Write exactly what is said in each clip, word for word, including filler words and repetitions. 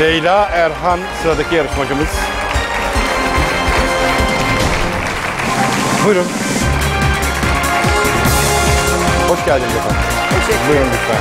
Leyla Erhan sıradaki yarışmacımız. Buyurun. Hoş geldiniz efendim. Teşekkür ederim. Buyurun lütfen.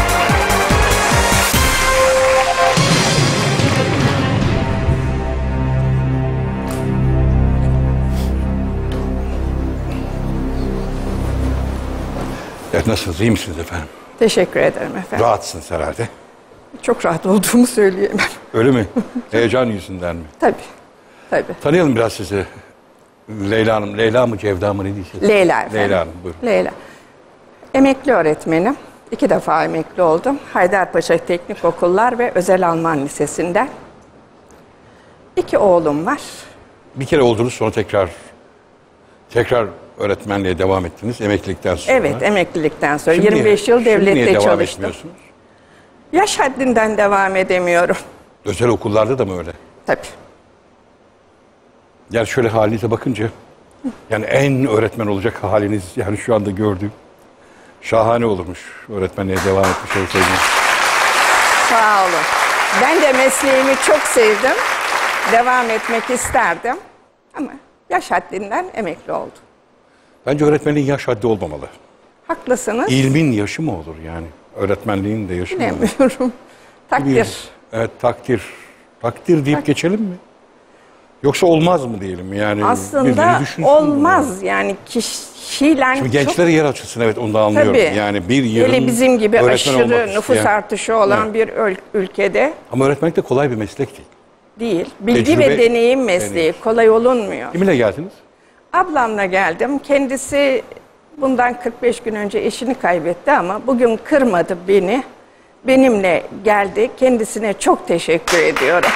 Evet, nasılsınız? İyi misiniz efendim? Teşekkür ederim efendim. Rahatsınız herhalde. Çok rahat olduğumu söyleyemem. Öyle mi? Heyecan yüzünden mi? Tabii. Tabii. Tanıyalım biraz sizi. Leyla Hanım. Leyla mı, Cevda mı, ne diyeceksiniz? Leyla efendim. Leyla Hanım, buyurun. Leyla. Emekli öğretmenim. İki defa emekli oldum. Haydarpaşa Teknik Okullar ve Özel Alman Lisesi'nden. İki oğlum var. Bir kere oldunuz, sonra tekrar tekrar öğretmenliğe devam ettiniz emeklilikten sonra. Evet, emeklilikten sonra. Şimdi yirmi beş yıl niye- şimdi niye devlette devam çalıştım. etmiyorsunuz? Yaş haddinden devam edemiyorum. Özel okullarda da mı öyle? Tabii. Yani şöyle halinize bakınca, yani en öğretmen olacak haliniz, yani şu anda gördüğüm, şahane olurmuş öğretmenliğe devam etmiş olsaydınız. Sağ olun. Ben de mesleğimi çok sevdim. Devam etmek isterdim. Ama yaş haddinden emekli oldum. Bence öğretmenliğin yaş haddi olmamalı. Haklısınız. İlmin yaşı mı olur yani? Öğretmenliğin de yaşı mı olur? Bilemiyorum. Takdir. Evet, takdir. Takdir deyip geçelim mi? Yoksa olmaz mı diyelim yani? Aslında birileri düşünsün olmaz bunu. yani kişiyle Şimdi çok... gençlere yer açılsın, evet, onu da anlıyorum. Tabii. Yani bir yılın Hele bizim gibi öğretmen aşırı olmak nüfus isteyen- artışı olan Evet. bir öl- ülkede Ama öğretmenlik de kolay bir meslek değil. değil. Bilgi Tecrübe- ve deneyim mesleği kolay olunmuyor. Kiminle geldiniz? Ablamla geldim. Kendisi bundan kırk beş gün önce eşini kaybetti ama bugün kırmadı beni. Benimle geldi. Kendisine çok teşekkür ediyorum.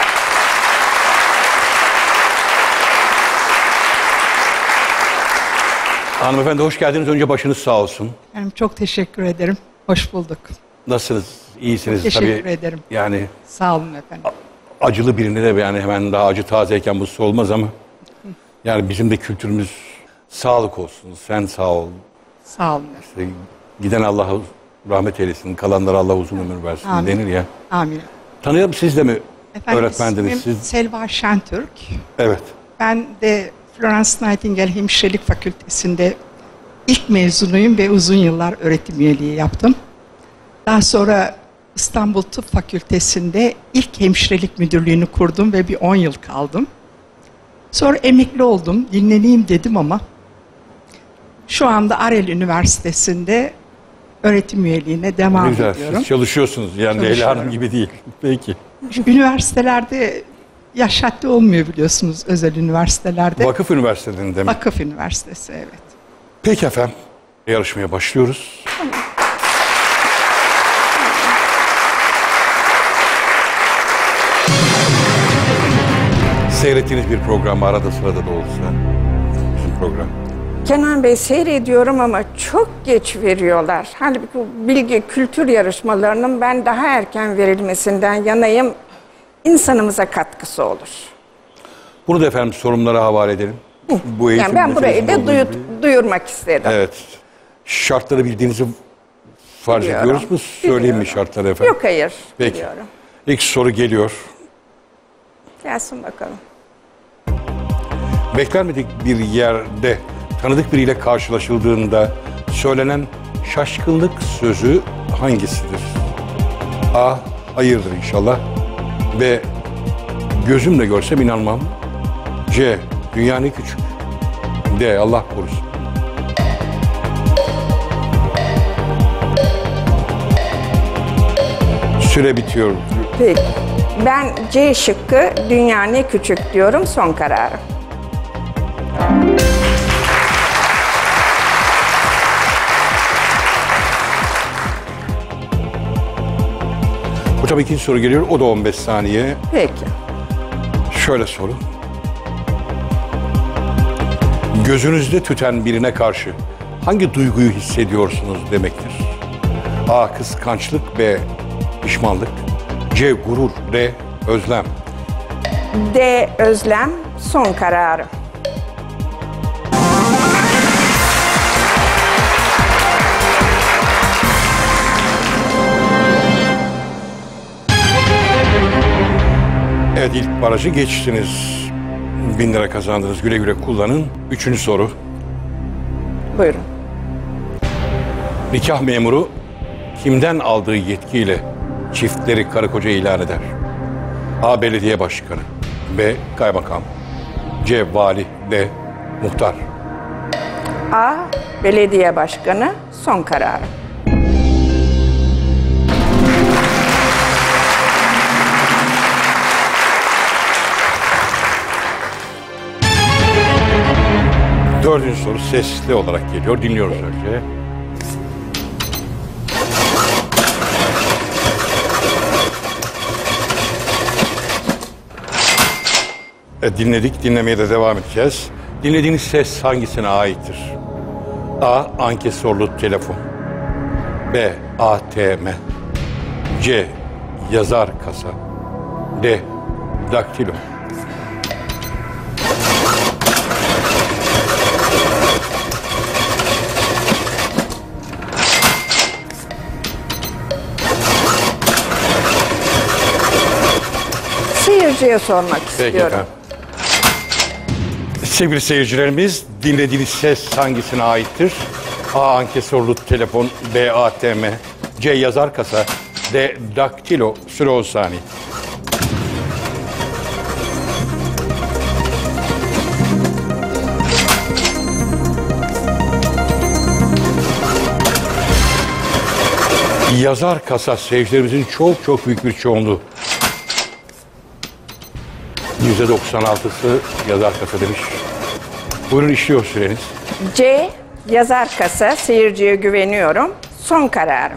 Hanımefendi hoş geldiniz. Önce başınız sağ olsun. Efendim çok teşekkür ederim. Hoş bulduk. Nasılsınız? İyisiniz Teşekkür tabii. ederim. Yani Sağ olun efendim. acılı birine de yani hemen daha acı tazeyken bu su olmaz ama yani bizim de kültürümüz sağlık olsun. Sen sağ ol. Sağ olun efendim. İşte giden Allah rahmet eylesin. Kalanlara Allah uzun ömür versin Amin. denir ya. Amin. Tanıyalım, siz de mi Efendim öğretmendiniz? ismim Siz... Selva Şentürk. Evet. Ben de Florence Nightingale Hemşirelik Fakültesi'nde ilk mezunuyum ve uzun yıllar öğretim üyeliği yaptım. Daha sonra İstanbul Tıp Fakültesi'nde ilk hemşirelik müdürlüğünü kurdum ve bir on yıl kaldım. Sonra emekli oldum, dinleneyim dedim ama şu anda Arel Üniversitesi'nde öğretim üyeliğine devam Ne güzel. ediyorum. Siz çalışıyorsunuz. Yani Leyla Çalışıyorum. Hanım gibi değil. Peki. Üniversitelerde yaş haddi olmuyor biliyorsunuz, özel üniversitelerde. Vakıf Üniversitesi'nde mi? Vakıf Üniversitesi, evet. Peki efendim. Yarışmaya başlıyoruz. Seyrettiğiniz bir program, arada sırada da olsa bizim program. Kenan Bey, seyrediyorum ama çok geç veriyorlar. Halbuki bu bilgi, kültür yarışmalarının ben daha erken verilmesinden yanayım. İnsanımıza katkısı olur. Bunu da efendim sorumlulara havale edelim. Bu eğitim Yani ben burayı da meselesinde duyu- olduğu gibi- duyurmak istedim. Evet. Şartları bildiğinizi farz Biliyorum, ediyoruz mu? Söyleyeyim mi biliyorum. şartları efendim? Yok, hayır. Peki. Biliyorum. İlk soru geliyor. Gelsin bakalım. Beklenmedik bir yerde tanıdık biriyle karşılaşıldığında söylenen şaşkınlık sözü hangisidir? A. Hayırdır inşallah. B. Gözümle görsem inanmam. C. Dünya ne küçük. D. Allah korusun. Süre bitiyor. Peki. Ben C şıkkı, dünya ne küçük diyorum, son kararım. Hocam ikinci soru geliyor. O da on beş saniye. Peki. Şöyle soru. Gözünüzde tüten birine karşı hangi duyguyu hissediyorsunuz demektir? A. Kıskançlık. B. Pişmanlık. C. Gurur. D. Özlem. D. Özlem, son kararım. Evet, ilk barajı geçtiniz. Bin lira kazandınız. Güle güle kullanın. Üçüncü soru. Buyurun. Nikah memuru kimden aldığı yetkiyle çiftleri karı koca ilan eder? A. Belediye başkanı. B. Kaymakam. C. Vali. D. Muhtar. A. Belediye başkanı, son kararı. Dördüncü soru sesli olarak geliyor. Dinliyoruz önce. Evet, dinledik. Dinlemeye de devam edeceğiz. Dinlediğiniz ses hangisine aittir? A. Ankesorlu telefon. B. A T M. C. Yazar kasa. D. Daktilo. Seyirciye sormak Peki istiyorum. efendim. Sevgili seyircilerimiz, dinlediğiniz ses hangisine aittir? A. Ankesorlu telefon. B. A T M. C. Yazar kasa. D. Daktilo. Süre on saniye. Yazar kasa seyircilerimizin çok çok büyük bir çoğunluğu. yüzde doksan altısı yazar kasa demiş. Buyurun, işliyor süreniz. C. Yazar kasa, seyirciye güveniyorum, son kararım.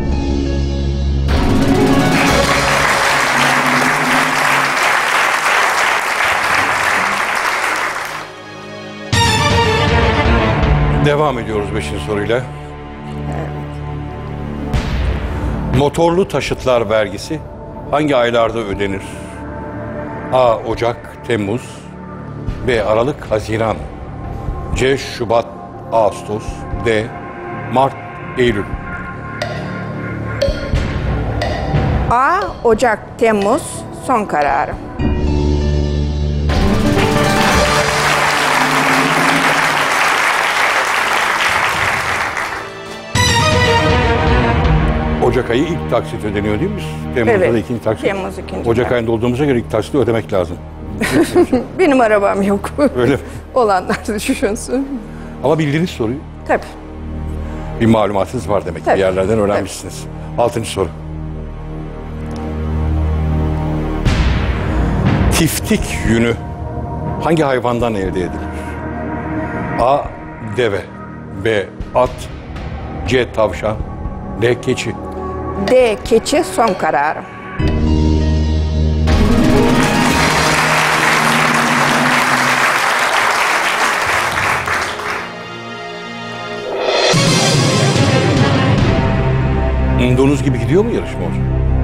Devam ediyoruz beşinci soruyla. Motorlu taşıtlar vergisi hangi aylarda ödenir? A. Ocak, Temmuz. B. Aralık, Haziran. C. Şubat, Ağustos. D. Mart, Eylül. A. Ocak, Temmuz, son kararım. Ocak ayı ilk taksit ödeniyor değil mi? Temmuz'da Evet, da ikinci taksit. Temmuz ikinci Ocak taksit. ayında olduğumuza göre ilk taksiti ödemek lazım. Benim arabam yok. Öyle mi? Olanlar düşünsün. Ama bildiğiniz soruyu Tabii. bir malumatınız var demek ki. Tabii. Bir yerlerden öğrenmişsiniz. Altıncı soru. Tiftik yünü hangi hayvandan elde edilir? A. Deve. B. At. C. Tavşan. D. Keçi. D. Keçi, son kararım. Umduğunuz gibi gidiyor mu yarışma hocam?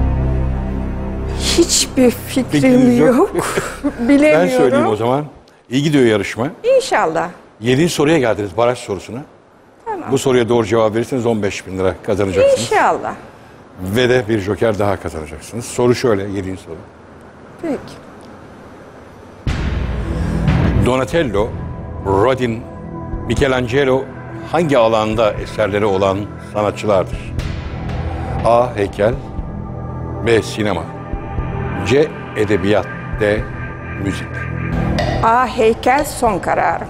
Hiçbir fikrim Fikriniz yok. yok. Bilemiyorum. Ben söyleyeyim o zaman. İyi gidiyor yarışma. İnşallah. Yedinci soruya geldiniz, baraj sorusuna. Tamam. Bu soruya doğru cevap verirseniz on beş bin lira kazanacaksınız. İnşallah. Ve de bir joker daha kazanacaksınız. Soru şöyle, yedinci soru. Peki. Donatello, Rodin, Michelangelo hangi alanda eserleri olan sanatçılardır? A. Heykel. B. Sinema. C. Edebiyat. D. Müzik. A. Heykel, son kararım.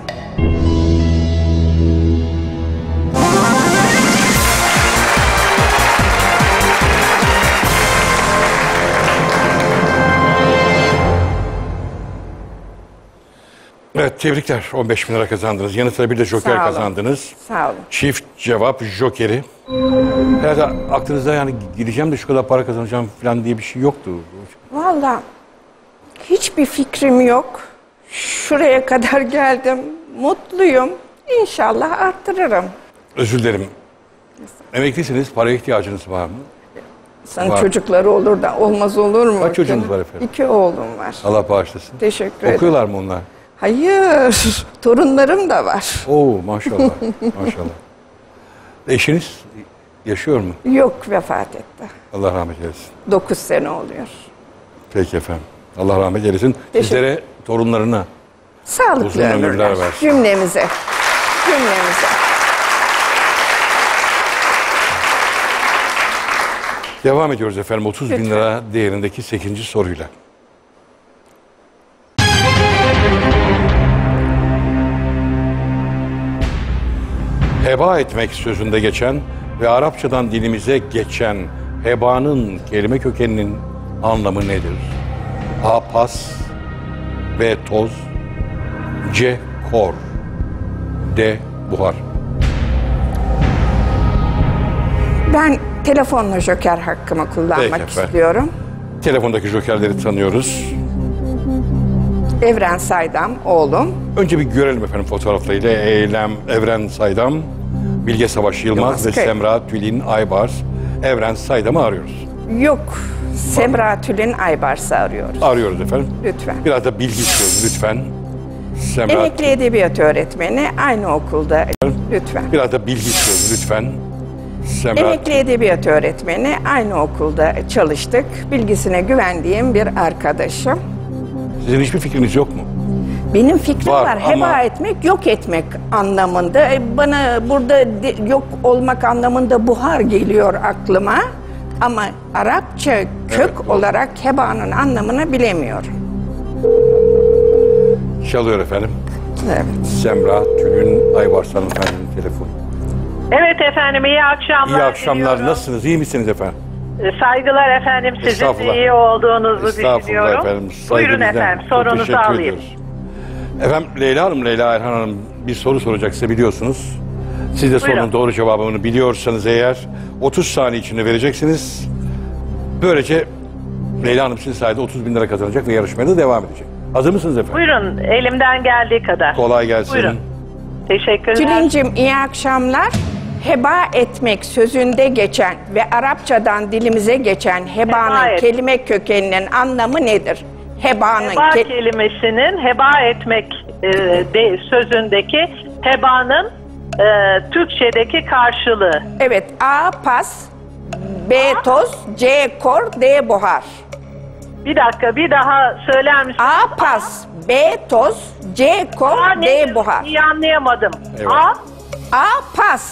Evet, tebrikler. on beş bin lira kazandınız. Yanı sıra bir de joker Sağ olun. kazandınız. Sağ olun. Çift cevap jokeri. Herhalde aklınızda yani gideceğim de şu kadar para kazanacağım falan diye bir şey yoktu. Vallahi hiçbir fikrim yok. Şuraya kadar geldim. Mutluyum. İnşallah arttırırım. Özür dilerim. Emeklisiniz, paraya ihtiyacınız var mı? Sen Var. çocukları olur da olmaz olur mu? Kaç çocuğunuz var efendim? İki oğlum var. Allah bağışlasın. Teşekkür ederim. Okuyorlar mı onlar? Hayır. Torunlarım da var. Oo, maşallah. Maşallah. Eşiniz yaşıyor mu? Yok, vefat etti. Allah rahmet eylesin. Dokuz sene oluyor. Peki efendim. Allah rahmet eylesin. Sizlere, torunlarına Sağlıklı uzun ömürler ömürler versin. cümlemize. Cümlemize. Devam ediyoruz efendim otuz bin Lütfen. lira değerindeki sekizinci soruyla. Heba etmek sözünde geçen ve Arapçadan dilimize geçen hebanın kelime kökeninin anlamı nedir? A. Pas, B. Toz, C. Kor, D. Buhar. Ben telefonla joker hakkımı kullanmak Peki efendim. istiyorum. Telefondaki jokerleri tanıyoruz. Evren Saydam, oğlum. Önce bir görelim efendim fotoğraflarıyla. Eylem Evren Saydam, Bilge Savaş Yılmaz Yılmaz ve Köy. Semra Tülin Aybars. Evren Saydam'ı arıyoruz. Yok, Semra Tülin Aybars'ı arıyoruz. Arıyoruz efendim. Lütfen. Biraz da bilgi istiyoruz lütfen. Semra, Emekli edebiyat öğretmeni, aynı okulda. Lütfen. biraz da bilgi istiyoruz lütfen. Semra, Emekli edebiyat öğretmeni, aynı okulda çalıştık. Bilgisine güvendiğim bir arkadaşım. sizin hiçbir fikriniz yok mu? Benim fikrim Var var. ama- Heba etmek, yok etmek anlamında. E, Bana burada de- yok olmak anlamında buhar geliyor aklıma. Ama Arapça kök doğru. olarak hebanın anlamını bilemiyorum. Çalıyor efendim. Evet. Semra Tülin Aybars hanımefendinin telefonu. Evet efendim, iyi akşamlar İyi akşamlar. diliyorum. Nasılsınız? İyi misiniz efendim? Saygılar efendim, sizin Estağfurullah. de iyi olduğunuzu Estağfurullah düşünüyorum. efendim. Buyurun Saygı bizden. efendim, Çok sorunuzu teşekkür alayım. ediyoruz. Efendim Leyla Hanım, Leyla Erhan Hanım bir soru soracak size biliyorsunuz. Siz de sorunun Buyurun. doğru cevabını biliyorsanız eğer otuz saniye içinde vereceksiniz. Böylece Leyla Hanım sizin sayede otuz bin lira kazanacak ve yarışmaya da devam edecek. Hazır mısınız efendim? Buyurun, elimden geldiği kadar. Kolay gelsin. Buyurun. Teşekkürler. Tülincim, iyi akşamlar. Heba etmek sözünde geçen ve Arapçadan dilimize geçen hebanın Heba et. kelime kökeninin anlamı nedir? Hebanın Heba ke- kelimesinin heba etmek e, de, sözündeki hebanın e, Türkçedeki karşılığı. Evet, A pas, B toz, C kor, D buhar. Bir dakika, bir daha söyler misin? A pas, B toz, C kor, Aa, nedir? D buhar. İyi anlayamadım. Eyvallah. A, A pas.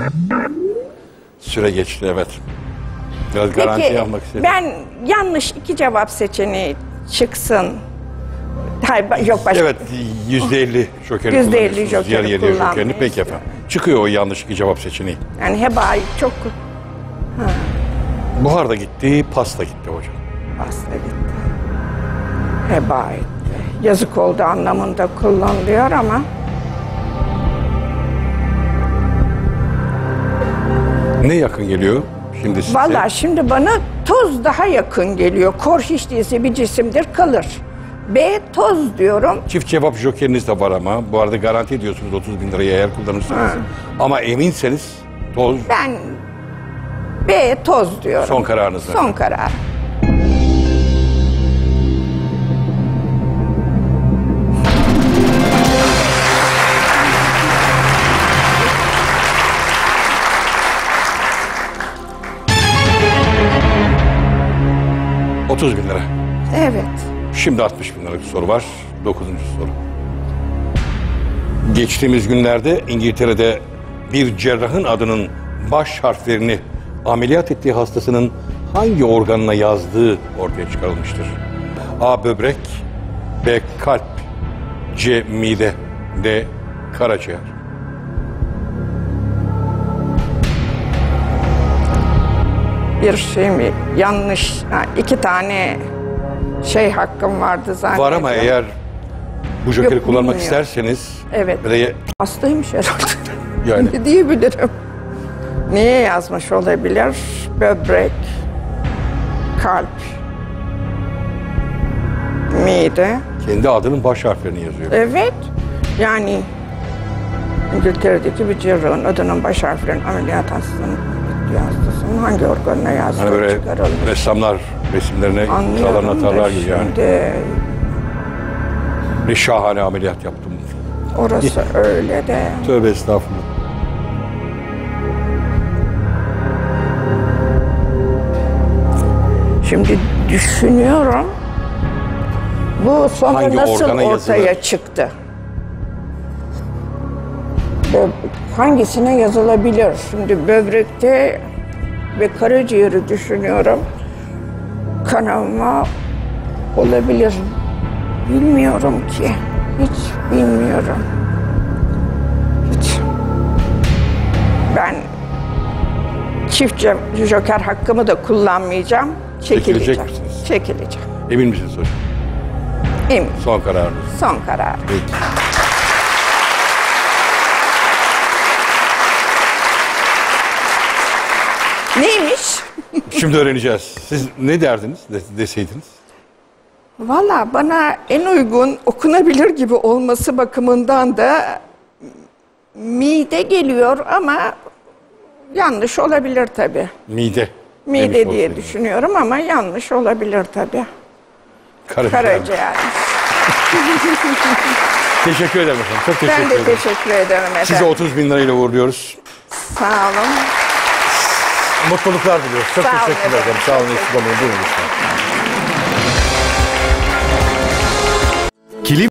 Süre geçti evet. Biraz garanti Peki almak istedim. ben yanlış iki cevap seçeneği çıksın. Hayır, ba- yok başka. Evet yüzde elli jokerini Yüzde elli kullanıyorsunuz. jokeri Yarı yarıya kullanmayı jokerini. Peki efendim. Çıkıyor o yanlış iki cevap seçeneği. Yani hebayı çok Buhar da gitti, pas da gitti hocam. hasta gitti. Heba etti. Yazık oldu anlamında kullanılıyor ama Ne yakın geliyor şimdi size? vallahi şimdi bana toz daha yakın geliyor. Kor hiç değilse bir cisimdir, kalır. B toz diyorum. Çift cevap jokeriniz de var ama bu arada garanti ediyorsunuz otuz bin lirayı eğer kullanırsanız. Ama eminseniz toz Ben B toz diyorum. son kararınız. Son karar. otuz bin lira. Evet. Şimdi altmış bin liralık soru var. dokuzuncu soru. Geçtiğimiz günlerde İngiltere'de bir cerrahın adının baş harflerini ameliyat ettiği hastasının hangi organına yazdığı ortaya çıkarılmıştır? A. Böbrek, B. Kalp, C. Mide, D. Karaciğer. Bir şey mi? Yanlış. Ha, iki tane şey hakkım vardı zaten. Var ama eğer bu jokeri Yok, kullanmak bilmiyorum. isterseniz Evet. böyle Hastaymış herhalde. Yani. Ne diyebilirim? Neye yazmış olabilir? Böbrek, kalp, mide. kendi adının baş harflerini yazıyor. Evet. Yani İngiltere'deki bir cerrahın adının baş harflerinin ameliyat hastasının hastasının hangi organına yazdığı Hani böyle çıkarılmış. ressamlar resimlerine Anlıyorum imzalarını atarlar da gibi yani. şimdi Ne şahane ameliyat yaptım. orası öyle de. Tövbe estağfurullah. Şimdi düşünüyorum. Bu sonra Hangi nasıl organa ortaya yazılır? çıktı? Bö- Hangisine yazılabilir? Şimdi böbrekte ve karaciğeri düşünüyorum. Kanama olabilir. Bilmiyorum ki. Hiç bilmiyorum. Hiç. Ben çift joker hakkımı da kullanmayacağım. Çekilecek Çekileceğim. misiniz? Çekileceğim. Emin misiniz hocam? Eminim. Son kararınız. Son karar. Peki. Neymiş? Şimdi öğreneceğiz. Siz ne derdiniz de- deseydiniz? Valla bana en uygun okunabilir gibi olması bakımından da mide geliyor ama yanlış olabilir tabii. Mide. Mide demiş diye olsaydınız. düşünüyorum ama yanlış olabilir tabii. Karaciğer. Karaciğer. Teşekkür ederim efendim. Çok teşekkür Ben de ederim. teşekkür ederim efendim. Size otuz bin lirayla uğurluyoruz. Sağ olun. Mutluluklar diliyoruz. Çok Sağ olun teşekkürler efendim. efendim. Sağ olun. Çok Eksik olmayın. Buyurun lütfen.